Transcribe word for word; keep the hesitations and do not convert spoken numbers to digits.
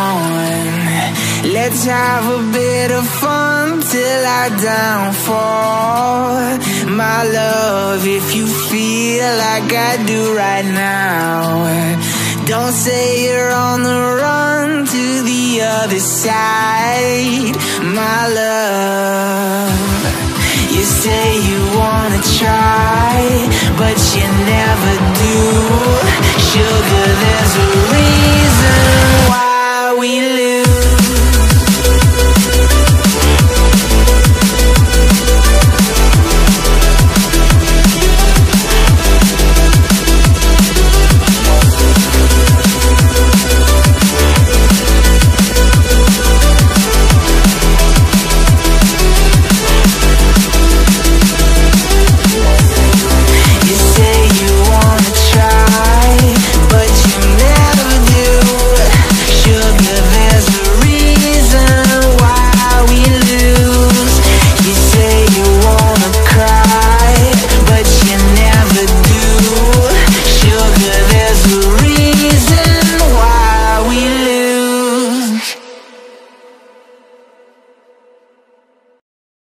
on. Let's have a bit of fun till I downfall. My love, if you feel like I do right now, don't say you're on the run to the other side. My love, you say you wanna try, but you never do. Sugar, there's a reason why we live